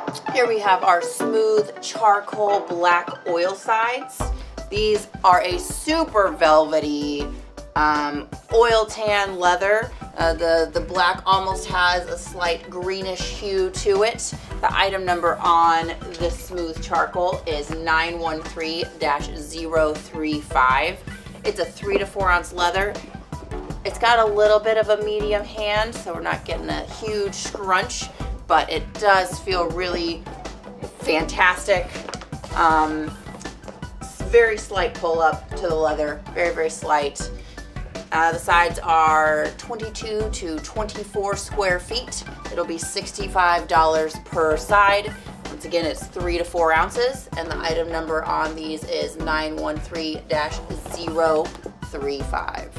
Here we have our smooth charcoal black oil sides. These are a super velvety oil tan leather. The black almost has a slight greenish hue to it. The item number on this smooth charcoal is 913-035. It's a 3 to 4 ounce leather. It's got a little bit of a medium hand, so we're not getting a huge scrunch, but it does feel really fantastic. Very slight pull up to the leather, very, very slight. The sides are 22 to 24 square feet. It'll be $65 per side. Once again, it's 3 to 4 ounces, and the item number on these is 913-035.